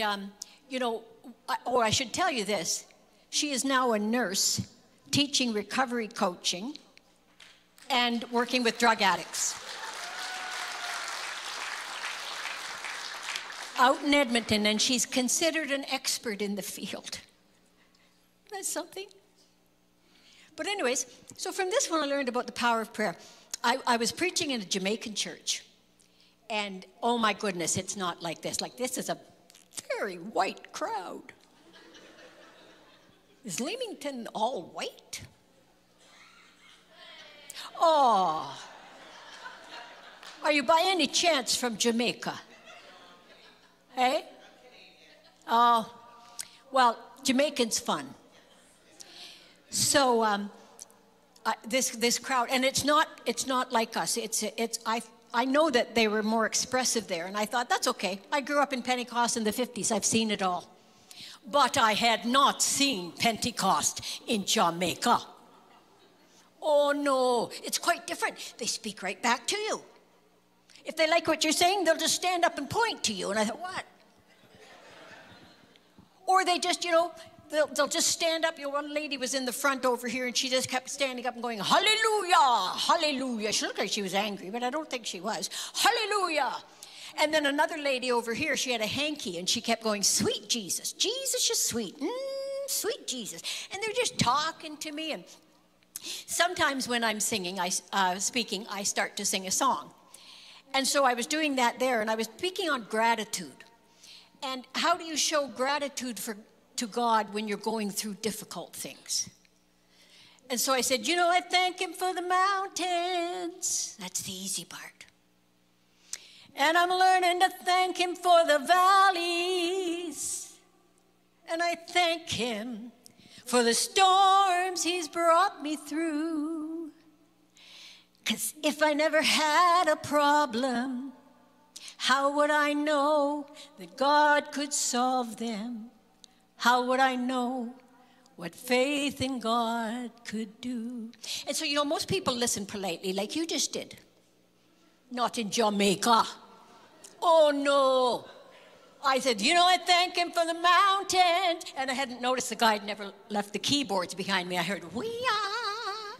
[SPEAKER 9] I should tell you this. She is now a nurse teaching recovery coaching and working with drug addicts. Out in Edmonton, and she's considered an expert in the field. That's something. But anyways, so from this one I learned about the power of prayer. I was preaching in a Jamaican church. And oh my goodness, it's not like this. Like this is a very white crowd. Is Leamington all white? Oh. Are you by any chance from Jamaica? Hey? Oh. Well, Jamaican's fun. So this crowd, and it's not like us. I know that they were more expressive there, and I thought that's okay. I grew up in Pentecost in the 50s. I've seen it all. but I had not seen Pentecost in Jamaica. Oh no, it's quite different. They speak right back to you. If they like what you're saying, they'll just stand up and point to you. And I thought, what? Or they just, they'll just stand up. One lady was in the front over here, and she just kept standing up and going, hallelujah, hallelujah. She looked like she was angry, but I don't think she was. Hallelujah. And then another lady over here, she had a hanky, and she kept going, sweet Jesus. Jesus is sweet. Sweet Jesus. And they're just talking to me. And sometimes when I'm speaking, I start to sing a song. And so I was doing that there, and I was speaking on gratitude. And how do you show gratitude to God when you're going through difficult things? And so I said, I thank him for the mountains. That's the easy part. And I'm learning to thank him for the valleys. And I thank him for the storms he's brought me through. 'Cause if I never had a problem, how would I know that God could solve them? How would I know what faith in God could do? And so, most people listen politely like you just did. Not in Jamaica. Oh, no. I said, I thank him for the mountains. And I hadn't noticed the guy had never left the keyboards behind me. I heard, we-ah.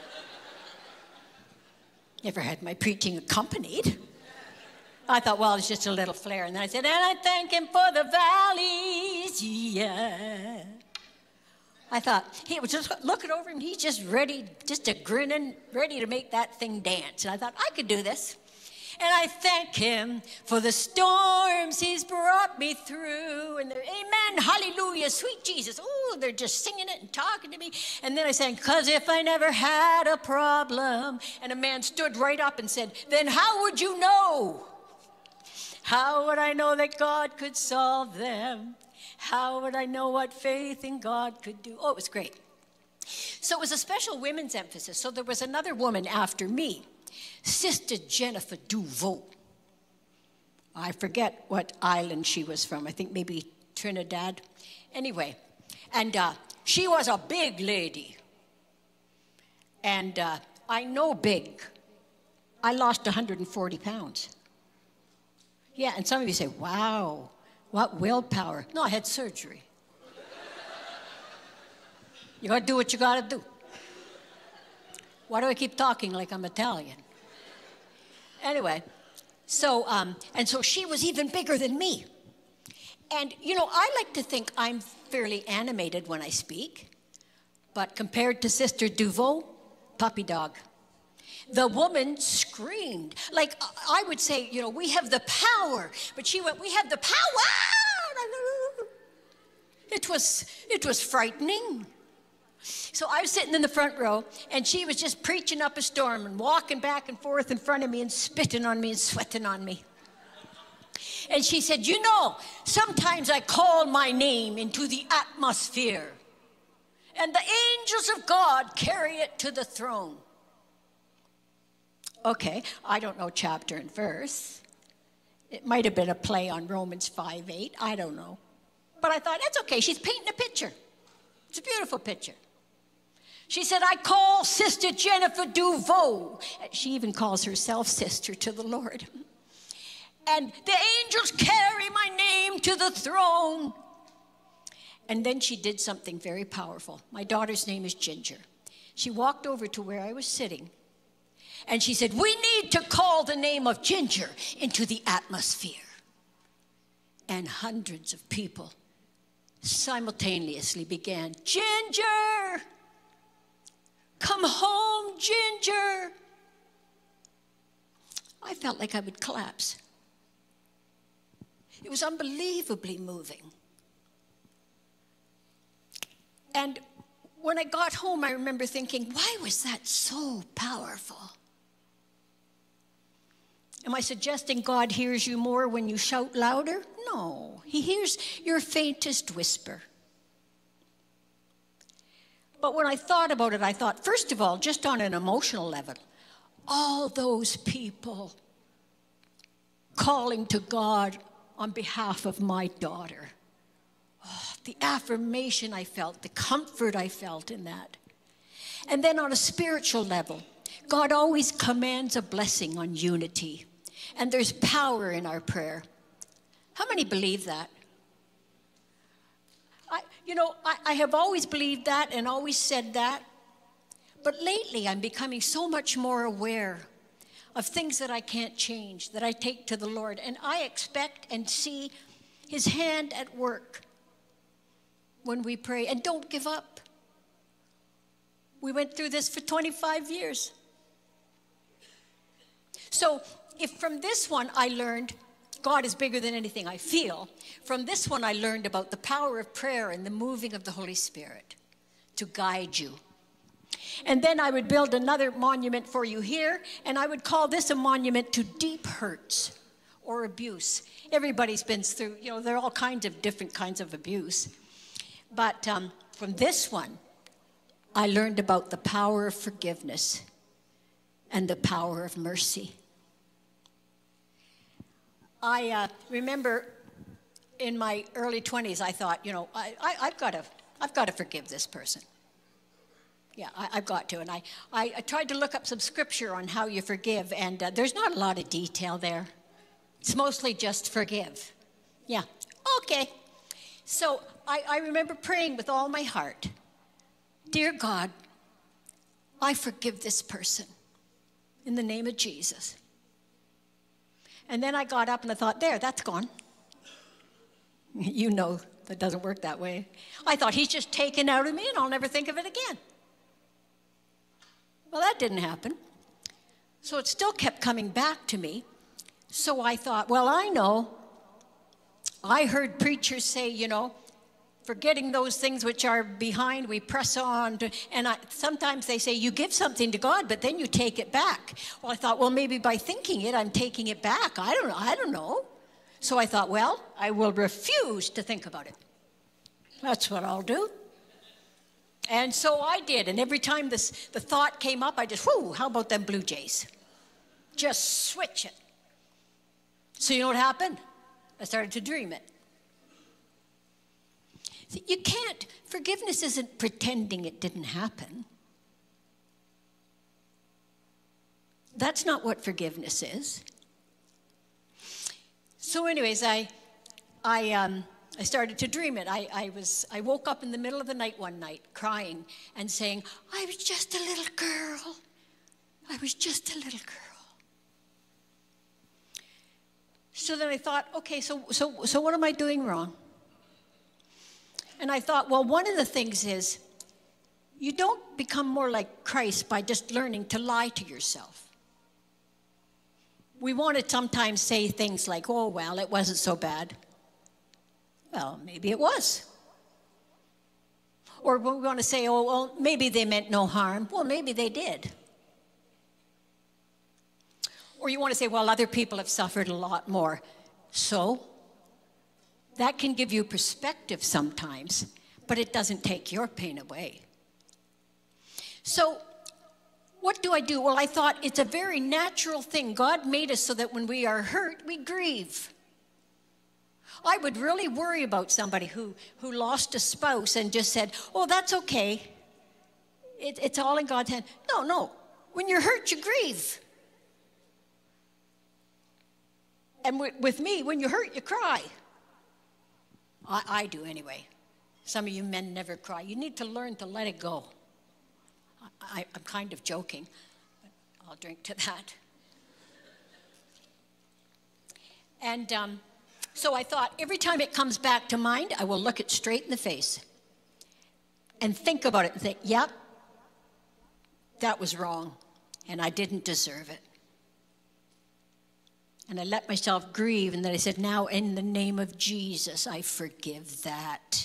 [SPEAKER 9] Never had my preaching accompanied. I thought, well, it's just a little flair. And then I said, and I thank him for the valleys, yeah. I thought, he was just looking over him. He's just ready, just a grinning, ready to make that thing dance. And I thought, I could do this. And I thank him for the storms he's brought me through. And they're, amen, hallelujah, sweet Jesus. Oh, they're just singing it and talking to me. And then I sang, 'cause if I never had a problem. And a man stood right up and said, then how would you know? How would I know that God could solve them? How would I know what faith in God could do? Oh, it was great. So it was a special women's emphasis. So there was another woman after me, Sister Jennifer Duveau. I forget what island she was from. I think maybe Trinidad. Anyway, and she was a big lady. And I know big. I lost 140 pounds. Yeah, and some of you say, wow, what willpower. No, I had surgery. You got to do what you got to do. Why do I keep talking like I'm Italian? Anyway, so she was even bigger than me. And, I like to think I'm fairly animated when I speak. But compared to Sister Duveau, puppy dog. The woman screamed. Like, I would say, we have the power. But she went, we have the power. It was frightening. So I was sitting in the front row, and she was just preaching up a storm and walking back and forth in front of me and spitting on me and sweating on me. And she said, sometimes I call my name into the atmosphere, and the angels of God carry it to the throne. Okay, I don't know chapter and verse. It might have been a play on Romans 5:8. I don't know. But I thought, that's okay. She's painting a picture. It's a beautiful picture. She said, I call Sister Jennifer Duveau. She even calls herself sister to the Lord. And the angels carry my name to the throne. And then she did something very powerful. My daughter's name is Ginger. She walked over to where I was sitting. And she said, we need to call the name of Ginger into the atmosphere. And hundreds of people simultaneously began, Ginger! Come home, Ginger! I felt like I would collapse. It was unbelievably moving. And when I got home, I remember thinking, why was that so powerful? Am I suggesting God hears you more when you shout louder? No, he hears your faintest whisper. But when I thought about it, I thought, first of all, just on an emotional level, all those people calling to God on behalf of my daughter. Oh, the affirmation I felt, the comfort I felt in that. And then on a spiritual level, God always commands a blessing on unity. And there's power in our prayer. How many believe that? I have always believed that and always said that. But lately, I'm becoming so much more aware of things that I can't change, that I take to the Lord. And I expect and see his hand at work when we pray. And don't give up. We went through this for 25 years. So if from this one I learned God is bigger than anything I feel, from this one I learned about the power of prayer and the moving of the Holy Spirit to guide you. And then I would build another monument for you here, and I would call this a monument to deep hurts or abuse. Everybody's been through, there are all kinds of different kinds of abuse. But from this one, I learned about the power of forgiveness and the power of mercy. I remember in my early 20s, I thought, I've got to forgive this person. Yeah, I've got to. And I tried to look up some scripture on how you forgive, and there's not a lot of detail there. It's mostly just forgive. Yeah, okay. So I remember praying with all my heart, dear God, I forgive this person in the name of Jesus. And then I got up and I thought, there, that's gone. You know that doesn't work that way. I thought, he's just taken out of me and I'll never think of it again. Well, that didn't happen. So it still kept coming back to me. So I thought, well, I know. I heard preachers say, forgetting those things which are behind, we press on. Sometimes they say, you give something to God, but then you take it back. Well, I thought, well, maybe by thinking it, I'm taking it back. I don't know. So I thought, well, I will refuse to think about it. That's what I'll do. And so I did. And every time the thought came up, I just, how about them Blue Jays? Just switch it. So you know what happened? I started to dream it. See, you can't, forgiveness isn't pretending it didn't happen. That's not what forgiveness is. So anyways, I started to dream it. I woke up in the middle of the night one night crying and saying, I was just a little girl. I was just a little girl. So then I thought, okay, so what am I doing wrong? And I thought, well, one of the things is you don't become more like Christ by just learning to lie to yourself. We want to sometimes say things like, oh, well, it wasn't so bad. Well, maybe it was. Or we want to say, oh, well, maybe they meant no harm. Well, maybe they did. Or you want to say, well, other people have suffered a lot more. So that can give you perspective sometimes, but it doesn't take your pain away. So what do I do? Well, I thought it's a very natural thing. God made us so that when we are hurt, we grieve. I would really worry about somebody who lost a spouse and just said, oh, that's okay. It's all in God's hand. No. When you're hurt, you grieve. And with me, when you're hurt, you cry. I do anyway. Some of you men never cry. You need to learn to let it go. I'm kind of joking, but I'll drink to that. And so I thought, every time it comes back to mind, I will look it straight in the face and think about it and think, yep, that was wrong, and I didn't deserve it. And I let myself grieve, and then I said, now in the name of Jesus, I forgive that.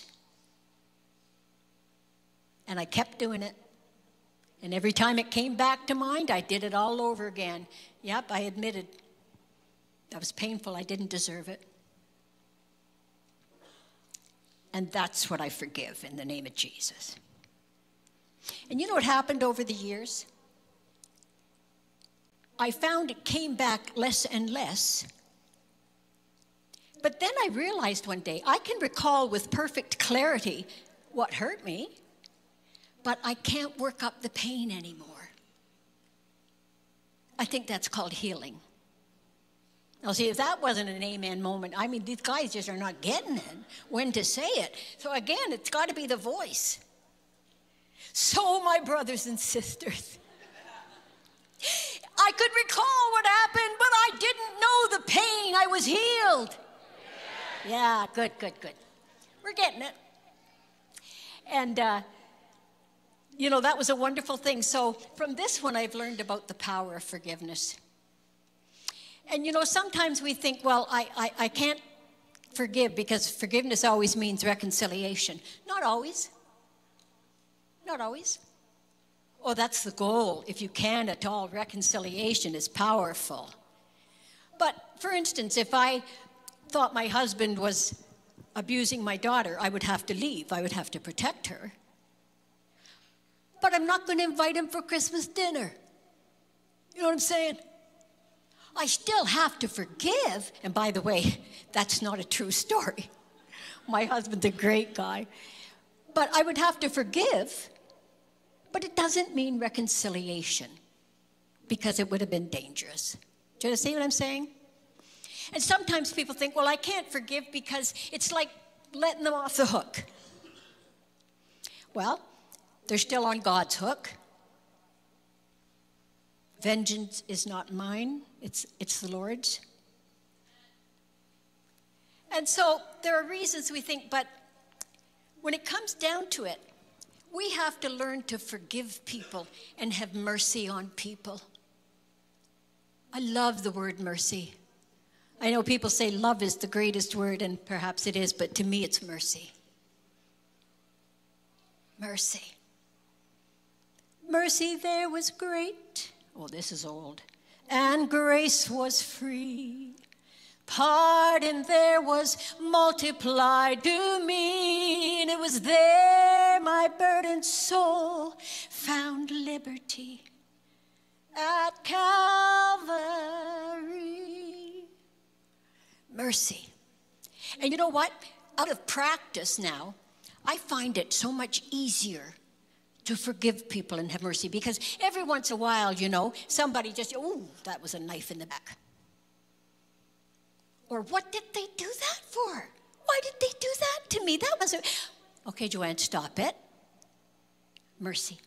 [SPEAKER 9] And I kept doing it. And every time it came back to mind, I did it all over again. Yep, I admitted that was painful. I didn't deserve it. And that's what I forgive in the name of Jesus. And you know what happened over the years? I found it came back less and less But then I realized one day, I can recall with perfect clarity what hurt me, but I can't work up the pain anymore. I think that's called healing. Now, see, if that wasn't an amen moment, I mean, these guys just are not getting it, when to say it. So again, it's got to be the voice. So, my brothers and sisters, I could recall what happened, but I didn't know the pain. I was healed. Yeah, good. We're getting it. And, you know, that was a wonderful thing. So from this one, I've learned about the power of forgiveness. And, you know, sometimes we think, well, I can't forgive because forgiveness always means reconciliation. Not always. Not always. Oh, that's the goal. If you can at all, reconciliation is powerful. But, for instance, if I thought my husband was abusing my daughter, I would have to leave. I would have to protect her. But I'm not going to invite him for Christmas dinner. You know what I'm saying? I still have to forgive. And by the way, that's not a true story. My husband's a great guy. But I would have to forgive. But it doesn't mean reconciliation because it would have been dangerous. Do you see what I'm saying? And sometimes people think, well, I can't forgive because it's like letting them off the hook. Well, they're still on God's hook. Vengeance is not mine, it's the Lord's. And so there are reasons we think, but when it comes down to it, we have to learn to forgive people and have mercy on people. I love the word mercy. I know people say love is the greatest word, and perhaps it is, but to me it's mercy. Mercy. Mercy there was great. Oh, this is old. And grace was free. Pardon there was multiplied to me. And it was there my burdened soul found liberty at Calvary. Mercy. And you know what? Out of practice now, I find it so much easier to forgive people and have mercy, because every once in a while, you know, somebody just, oh, that was a knife in the back. Or what did they do that for? Why did they do that to me? That wasn't, okay, Joanne, stop it. Mercy.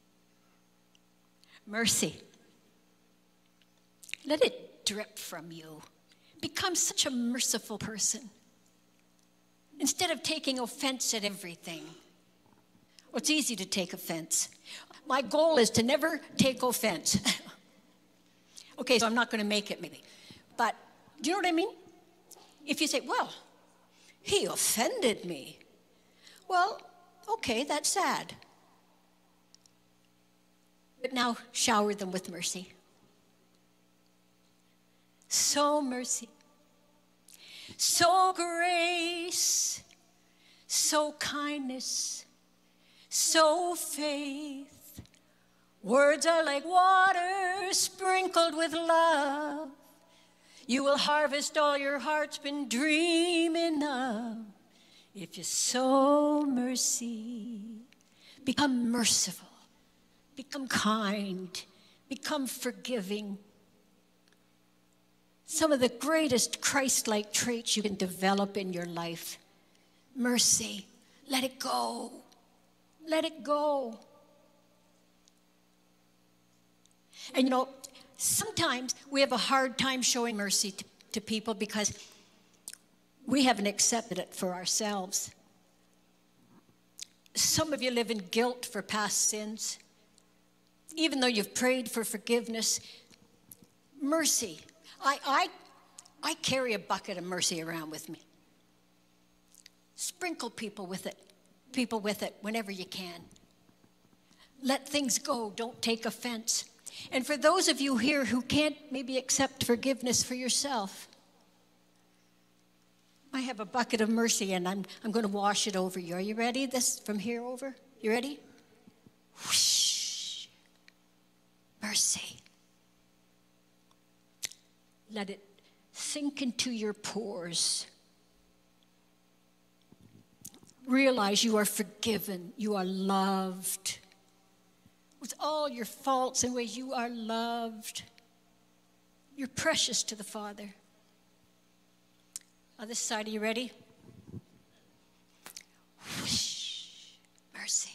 [SPEAKER 9] Mercy. Let it drip from you. Become such a merciful person. Instead of taking offense at everything. Well, it's easy to take offense. My goal is to never take offense. Okay, so I'm not going to make it maybe. But do you know what I mean? If you say, well, he offended me. Well, okay, that's sad. But now shower them with mercy. So mercy. So grace. So kindness. So faith. Words are like water sprinkled with love. You will harvest all your heart's been dreaming of. If you sow mercy, become merciful, become kind, become forgiving. Some of the greatest Christ-like traits you can develop in your life. Mercy, let it go. Let it go. And you know, sometimes we have a hard time showing mercy to people because we haven't accepted it for ourselves. Some of you live in guilt for past sins. Even though you've prayed for forgiveness, mercy. I carry a bucket of mercy around with me. Sprinkle people with it whenever you can. Let things go. Don't take offense. And for those of you here who can't maybe accept forgiveness for yourself, I have a bucket of mercy and I'm going to wash it over you. Are you ready? This from here over? You ready? Whoosh. Mercy. Let it sink into your pores. realize you are forgiven, you are loved. With all your faults and ways, you are loved. You're precious to the Father. On this side, are you ready? Whoosh, mercy.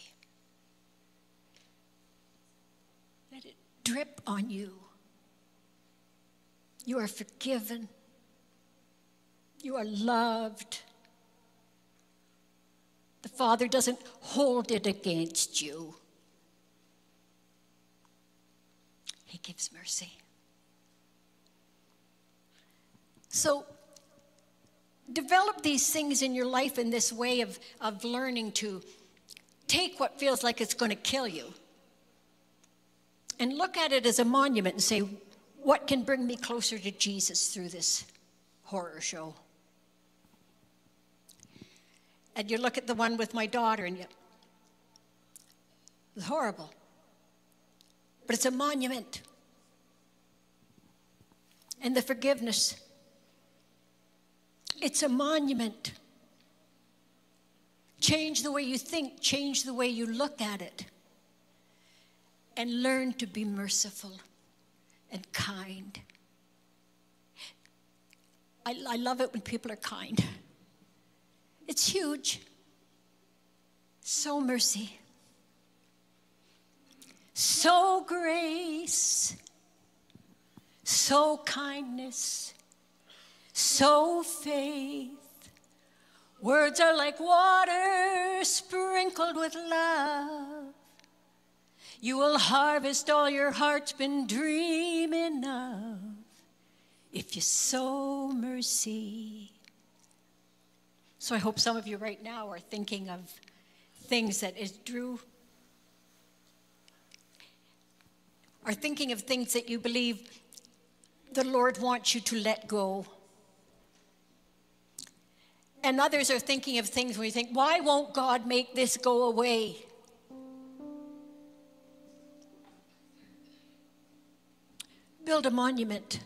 [SPEAKER 9] Let it drip on you. You are forgiven. You are loved. The Father doesn't hold it against you. He gives mercy. So, develop these things in your life in this way of learning to take what feels like it's going to kill you and look at it as a monument and say, what can bring me closer to Jesus through this horror show? And you look at the one with my daughter and it's horrible. But it's a monument. And the forgiveness, it's a monument. Change the way you think, change the way you look at it. And learn to be merciful and kind. I love it when people are kind. It's huge. So mercy. So grace. So kindness. So faith. Words are like water sprinkled with love. You will harvest all your heart's been dreaming of if you sow mercy. So I hope some of you right now are thinking of things that, as Drew, are thinking of things that you believe the Lord wants you to let go. And others are thinking of things where you think, why won't God make this go away? Build a monument.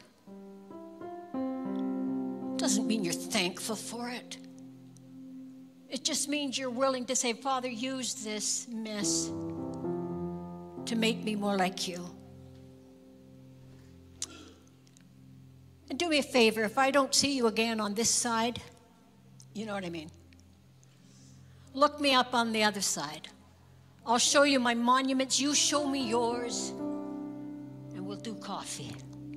[SPEAKER 9] Doesn't mean you're thankful for it. It just means you're willing to say, Father, use this mess to make me more like you. And do me a favor, if I don't see you again on this side, you know what I mean? Look me up on the other side. I'll show you my monuments, you show me yours, and we'll do coffee.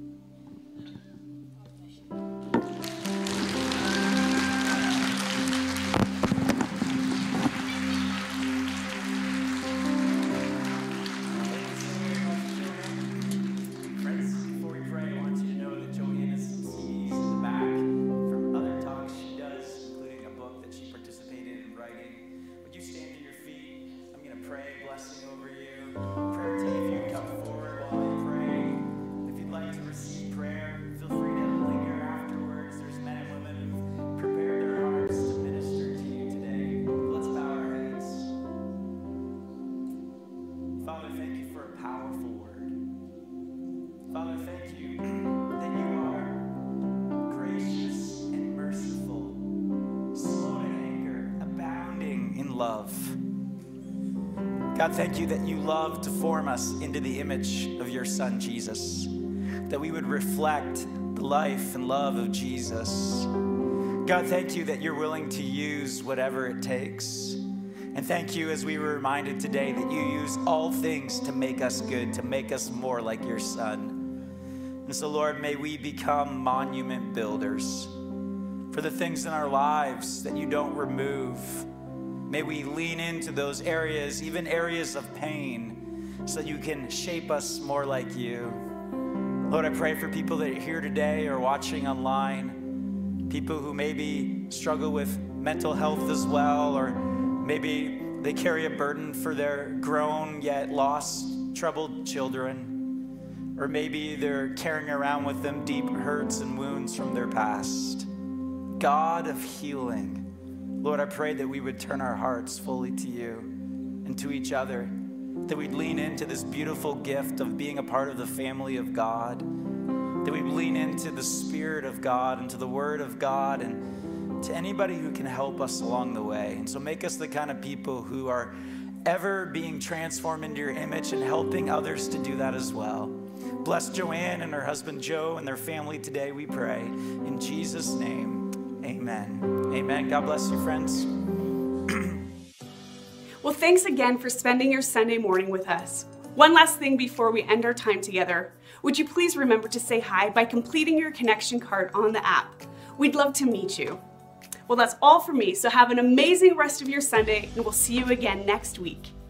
[SPEAKER 4] God, thank you that you love to form us into the image of your Son, Jesus, that we would reflect the life and love of Jesus. God, thank you that you're willing to use whatever it takes. And thank you, as we were reminded today, that you use all things to make us good, to make us more like your Son. And so, Lord, may we become monument builders for the things in our lives that you don't remove. May we lean into those areas, even areas of pain, so that you can shape us more like you. Lord, I pray for people that are here today or watching online, people who maybe struggle with mental health as well, or maybe they carry a burden for their grown yet lost, troubled children, or maybe they're carrying around with them deep hurts and wounds from their past. God of healing, Lord, I pray that we would turn our hearts fully to you and to each other, that we'd lean into this beautiful gift of being a part of the family of God, that we'd lean into the Spirit of God and to the Word of God, and to anybody who can help us along the way. And so make us the kind of people who are ever being transformed into your image and helping others to do that as well. Bless Joanne and her husband Joe and their family today, we pray. In Jesus' name, amen. Amen. God bless you, friends.
[SPEAKER 1] Well, thanks again for spending your Sunday morning with us. One last thing before we end our time together. Would you please remember to say hi by completing your connection card on the app? We'd love to meet you. Well, that's all for me, so have an amazing rest of your Sunday, and we'll see you again next week.